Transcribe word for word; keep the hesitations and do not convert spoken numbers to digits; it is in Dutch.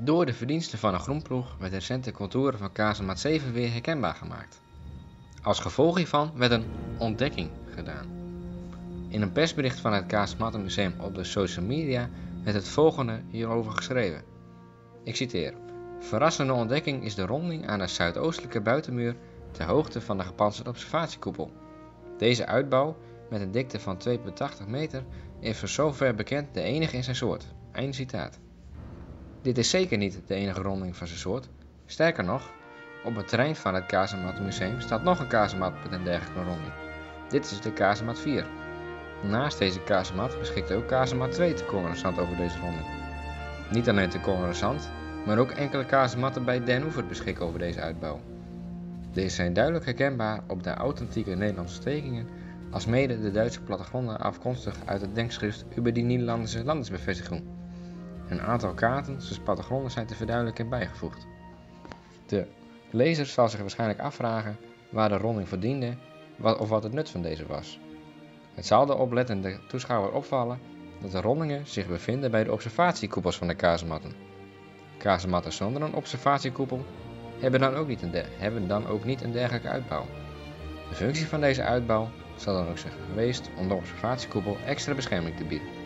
Door de verdiensten van een groenploeg werd de recente contouren van kazemaat zeven weer herkenbaar gemaakt. Als gevolg hiervan werd een ontdekking gedaan. In een persbericht van het Kazematenmuseum op de social media werd het volgende hierover geschreven. Ik citeer: verrassende ontdekking is de ronding aan de zuidoostelijke buitenmuur ter hoogte van de gepantserde observatiekoepel. Deze uitbouw, met een dikte van twee komma tachtig meter, is voor zover bekend de enige in zijn soort. Einde citaat. Dit is zeker niet de enige ronding van zijn soort. Sterker nog, op het terrein van het Kazematenmuseum staat nog een kazemaat met een dergelijke ronding. Dit is de kazemaat vier. Naast deze kazemaat beschikt ook kazemaat twee te Kongenersand over deze ronding. Niet alleen te Kongenersand, maar ook enkele kazematten bij Den Oever beschikken over deze uitbouw. Deze zijn duidelijk herkenbaar op de authentieke Nederlandse stekingen, alsmede de Duitse plattegronden afkomstig uit het denkschrift über die Nederlandse Landesbevestiging. Een aantal kaarten zoals plattegronden zijn te verduidelijken bijgevoegd. De lezer zal zich waarschijnlijk afvragen waar de ronding voor diende of wat het nut van deze was. Het zal de oplettende toeschouwer opvallen dat de rondingen zich bevinden bij de observatiekoepels van de kazematten. Kazematten zonder een observatiekoepel hebben dan, ook niet een der- hebben dan ook niet een dergelijke uitbouw. De functie van deze uitbouw zal dan ook zijn geweest om de observatiekoepel extra bescherming te bieden.